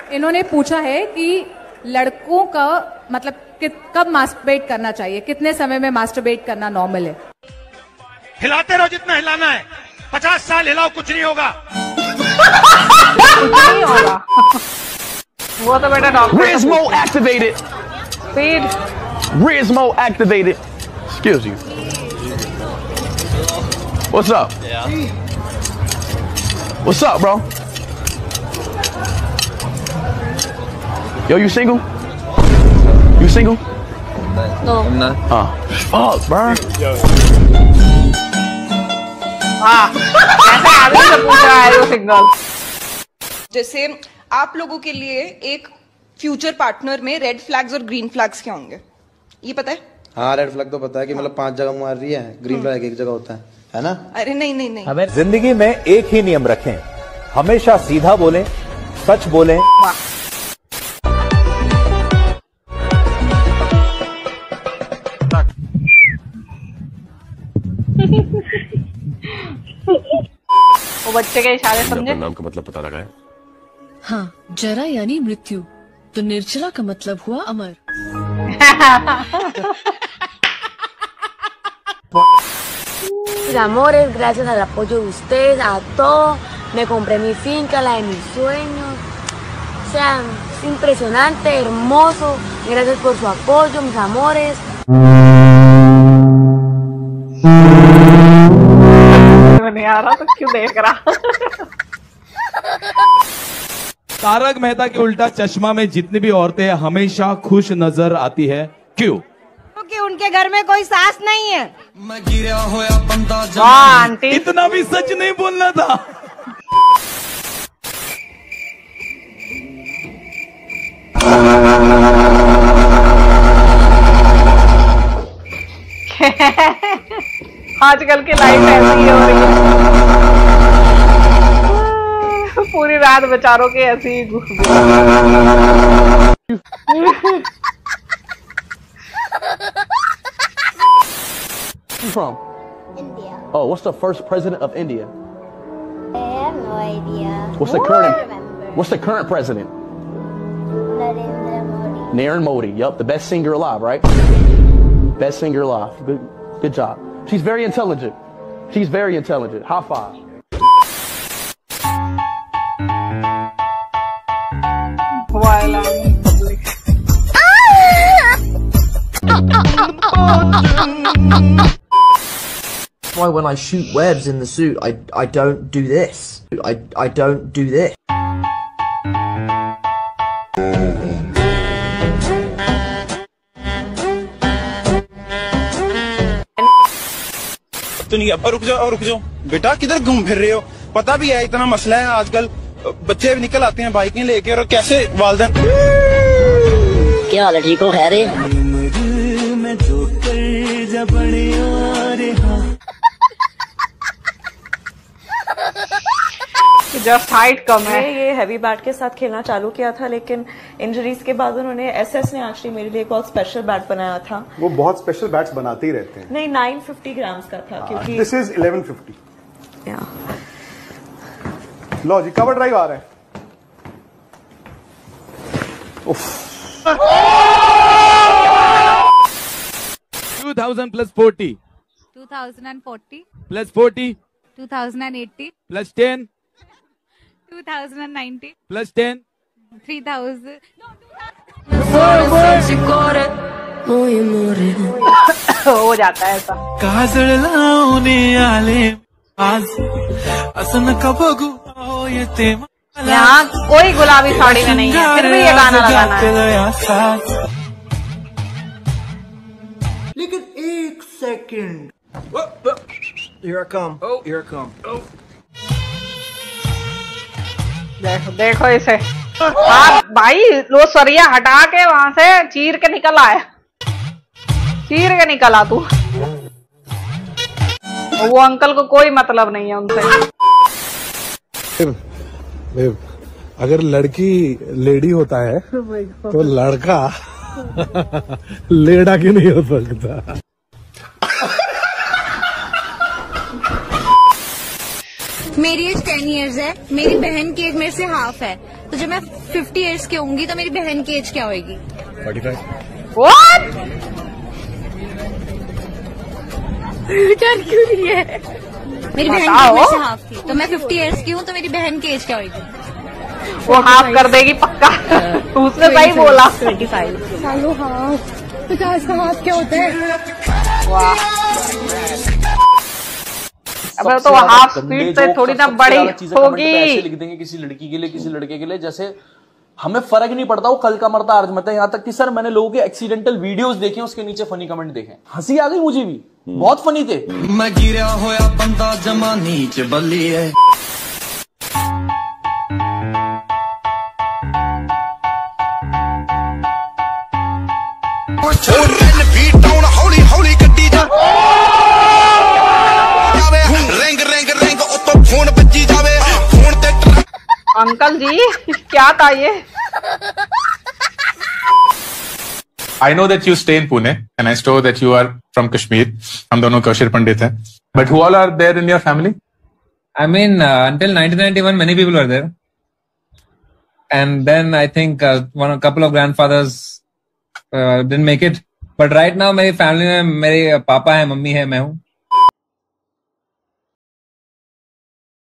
इन्होंने पूछा है कि लड़कों का मतलब कब मास्टरबेट करना चाहिए, कितने समय में मास्टरबेट करना नॉर्मल है? हिलाते रहो जितना हिलाना है, 50 साल हिलाओ कुछ नहीं होगा। नहीं होगा। वो तो बेटा doctor. Rizmo activated. Speed. Rizmo activated. Excuse you. What's up? Yeah. What's up, bro? Yo, you single? You single? No. I'm not. Fuck, bro. हाँ, ऐसे आदमी से पूछ रहा है वो सिंगल। जैसे आप लोगों के लिए एक फ्यूचर पार्टनर में रेड फ्लैग्स और ग्रीन फ्लैग्स क्या होंगे, ये पता है? हाँ, रेड फ्लैग तो पता है कि मतलब 5 जगह मार रही है, ग्रीन फ्लैग एक जगह होता है ना? अरे नहीं नहीं नहीं, हमें जिंदगी में एक ही नियम रखें, हमेशा सीधा बोलें, सच बोलें। वो बच्चे के इशारे समझे। नाम का मतलब पता लगा है? हाँ, जरा यानी मृत्यु, तो निर्जला का मतलब हुआ अमर। Amores, gracias al apoyo de ustedes, a todos, me compré mi finca, la de mis sueños. O sea, es impresionante, hermoso. Gracias por su apoyo, mis amores. नहीं आ रहा तो क्यों देख रहा? तारक मेहता के उल्टा चश्मा में जितनी भी औरतें हैं हमेशा खुश नजर आती है, क्यों? क्योंकि उनके घर में कोई सास नहीं है। वाह आंटी, इतना भी सच नहीं बोलना था। आजकल की लाइफ ऐसी ही हो रही है, पूरी रात बेचारों के ऐसी ही From? India. Oh, what's the first president of India? I have no idea. What's the current? What's the current president? Narendra Modi. Narendra Modi. Yup, the best singer alive, right? Best singer alive. Good job. She's very intelligent. She's very intelligent. High five. Why when I shoot webs in the suit, I don't do this. I don't do this. तो नहीं, अब रुक जाओ बेटा, किधर घूम फिर रहे हो? पता भी है इतना मसला है आजकल, बच्चे भी निकल आते हैं बाइकें लेके और कैसे वालदैन। क्या हाल है, ठीक हो? खैर है। जस्ट हाइट कम है। ये हैवी बैट के साथ खेलना चालू किया था, लेकिन इंजरीज के बाद उन्होंने एसएस ने एक्चुअली मेरे लिए एक बहुत स्पेशल बैट बनाया था। वो बहुत स्पेशल बैट्स बनाते ही रहते हैं। नहीं, 950 ग्राम्स का था, क्योंकि दिस इज 1150। लो जी, कवर ड्राइव आ रहा है। 2000 plus 40 2040 plus 40 2080 plus 10 2090 plus 10 3000 हो जाता है ऐसा। यहाँ कोई गुलाबी साड़ी में नहीं है, फिर भी ये गाना लगाना है। लेकिन एक second. Here I come. Here I come. देखो इसे। हाँ भाई, लो सरिया हटा के वहां से चीर के निकल आया, चीर के निकला तू। वो अंकल को कोई मतलब नहीं है उनसे। अगर लड़की लेडी होता है तो लड़का लेडा क्यों नहीं हो सकता? मेरी एज 10 इयर्स है, मेरी बहन की एज मेरे से हाफ है, तो जब मैं 50 इयर्स की होंगी तो मेरी बहन की एज क्या होगी? 45। What? क्यों नहीं है? मेरी बहन की मेरे से हाफ थी, तो मैं 50 इयर्स की हूँ, तो मेरी बहन की एज क्या होगी? वो हाफ कर देगी पक्का। उसने सही बोला। 25 सालों हाफ, 50 का हाफ क्या होता है? वाह, अब तो हाफ स्पीड से थोड़ी ना बड़ी होगी। ऐसे लिख देंगे किसी लड़की के लिए, किसी लड़के के लिए, जैसे हमें फर्क नहीं पड़ता वो कल का मरता आज मरता है। यहाँ तक कि सर मैंने लोगों के एक्सीडेंटल वीडियोस देखे, उसके नीचे फनी कमेंट देखे, हंसी आ गई मुझे भी, बहुत फनी थे। मैं गिरा होया बंदा जमा नीच बल्ली है। अंकल जी क्या था ये? I know that you stay in Pune, and I know that you are from Kashmir. हम दोनों कौशल पंडित हैं. But who all are there in your family? I mean, until 1991, many people were there, and then I think a couple of grandfathers didn't make it. But right now, मेरी family में मेरे पापा है, mummy है, मैं हूँ.